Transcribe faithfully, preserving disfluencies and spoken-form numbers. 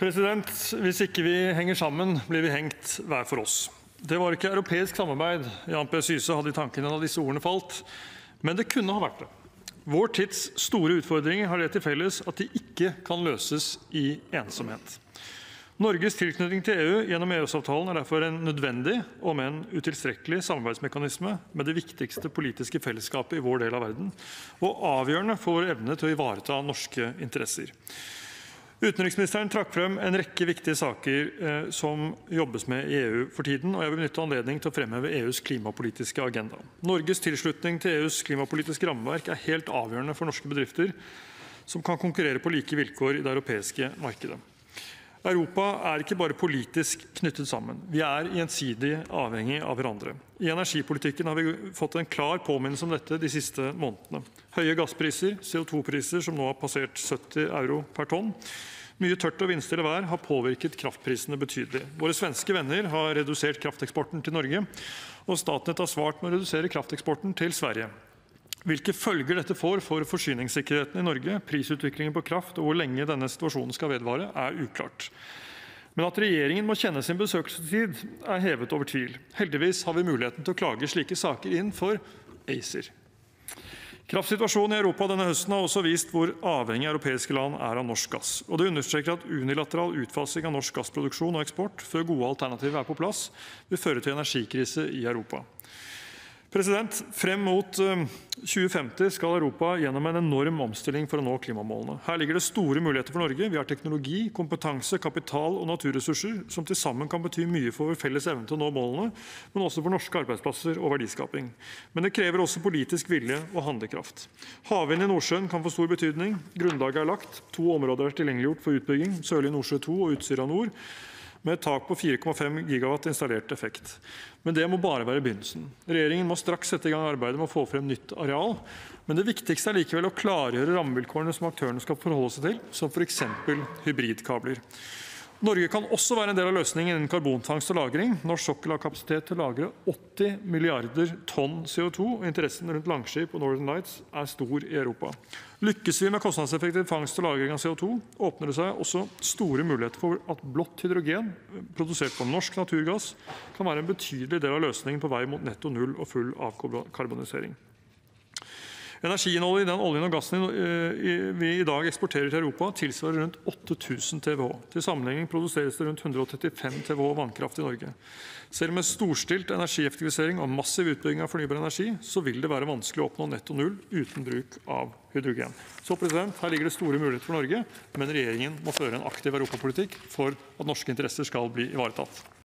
President, hvis ikke vi henger sammen, blir vi hengt hver for oss. Det var ikke europeisk samarbeid Jan P. Syse hadde i tankene da disse ordene falt, men det kunne ha vært det. Vår tids store utfordringer har det til felles at de ikke kan løses i ensomhet. Norges tilknytning til E U gjennom E U S-avtalen er derfor en nødvendig, om en utilstrekkelig samarbeidsmekanisme med det viktigste politiske fellesskapet i vår del av verden, og avgjørende for vår evne til å ivareta norske interesser. Utenriksministeren trakk frem en rekke viktige saker eh, som jobbes med i E U for tiden, og jeg vil benytte anledning til å fremheve E U's klimapolitiske agenda. Norges tilslutning til E U's klimapolitiske rammeverk er helt avgjørende for norske bedrifter som kan konkurrere på like vilkår i det europeiske markedet. Europa er ikke bare politisk knyttet sammen. Vi er gjensidig avhengig av hverandre. I energipolitikken har vi fått en klar påminnelse om dette de siste månedene. Høye gasspriser, C O to priser som nå har passert sytti euro per tonn. Mye tørt og vindstille vær har påvirket kraftprisene betydelig. Våre svenske venner har redusert krafteksporten til Norge, og Statnett har svart med å redusere krafteksporten til Sverige. Hvilke følger dette får for forsyningssikkerheten i Norge, prisutviklingen på kraft og hvor lenge denne situasjonen skal vedvare, er uklart. Men at regjeringen må kjenne sin besøkelsestid er hevet over tvil. Heldigvis har vi muligheten til å klage slike saker inn for ACER. Kraftsituasjonen i Europa denne høsten har også vist hvor avhengig europeiske land er av norsk gass. Og det understreker at unilateral utfasing av norsk gassproduksjon og eksport før gode alternativer er på plass, vil føre til energikrise i Europa. President, frem mot tjue femti skal Europa gjennom en enorm omstilling for å nå klimamålene. Her ligger det store muligheter for Norge. Vi har teknologi, kompetanse, kapital og naturressurser som til sammen kan bety mye for vår felles evne til å nå målene, men også for norske arbeidsplasser og verdiskaping. Men det krever også politisk vilje og handlekraft. Havvind i Nordsjøen kan få stor betydning. Grunnlaget er lagt. To områder er tilgjengeliggjort for utbygging, Sørlige Nordsjø to og Utsira Nord, med et tak på fire komma fem gigawatt installert effekt. Men det må bare være begynnelsen. Regjeringen må straks sette i gang arbeidet med å få frem nytt areal, men det viktigste er likevel å klargjøre rammevilkårene som aktørene skal forholde seg til, som for eksempel hybridkabler. Norge kan også være en del av løsningen innen karbonfangst og lagring. Norsk sokkel har kapasitet til å lagre åtti milliarder tonn C O to, og interessen rundt Langskip og Northern Lights er stor i Europa. Lykkes vi med kostnadseffektiv fangst og lagring av C O to, åpner det seg også store muligheter for at blått hydrogen, produsert på norsk naturgass, kan være en betydelig del av løsningen på vei mot netto null og full avkarbonisering. Energiinnholdet i den oljen og gassen vi i dag eksporterer til Europa tilsvarer rundt åtte tusen terawattimer. Til sammenligning produseres det rundt hundre og trettifem terawattimer vannkraft i Norge. Selv med storstilt energieffektivisering og massiv utbygging av fornybar energi, så vil det være vanskelig å oppnå netto null uten bruk av hydrogen. Så president, her ligger det store muligheter for Norge, men regjeringen må føre en aktiv europapolitikk for at norske interesser skal bli ivaretatt.